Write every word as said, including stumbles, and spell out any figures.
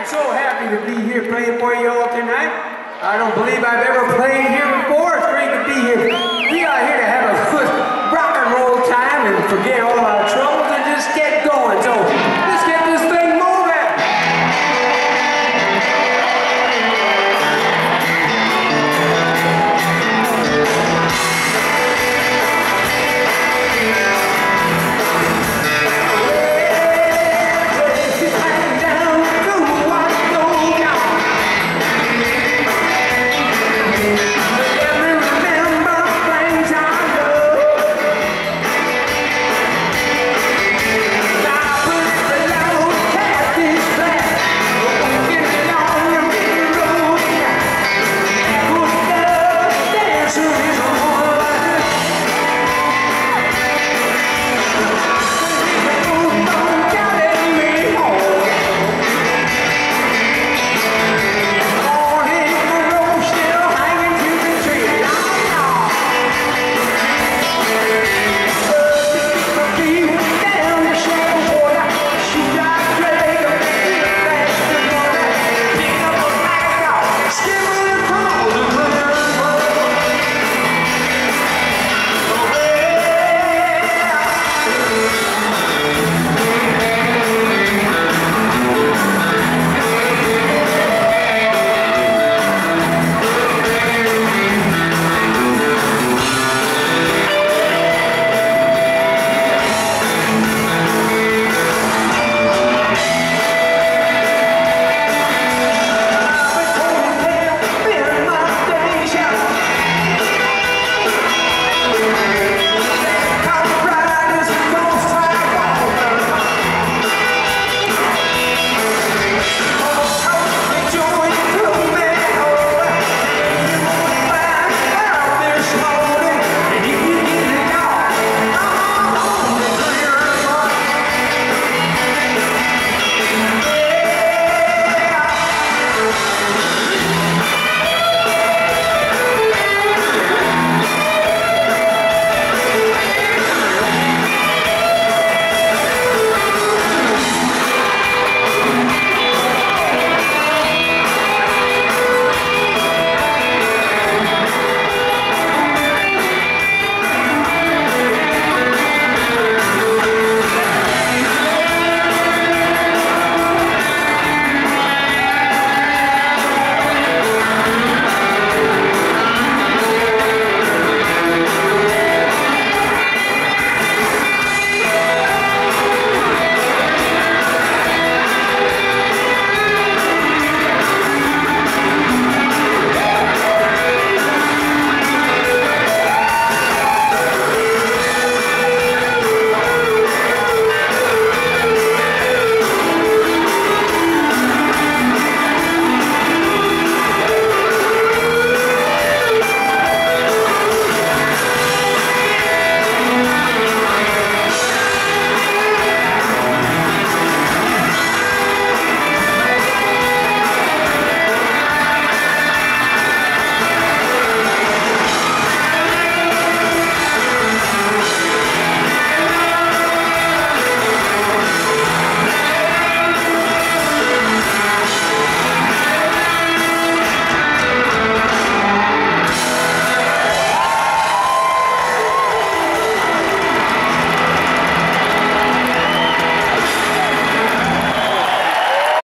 I'm so happy to be here playing for you all tonight. I don't believe I've ever played here before. It's great to be here. We are here to have a good rock and roll time and forget all our troubles and just get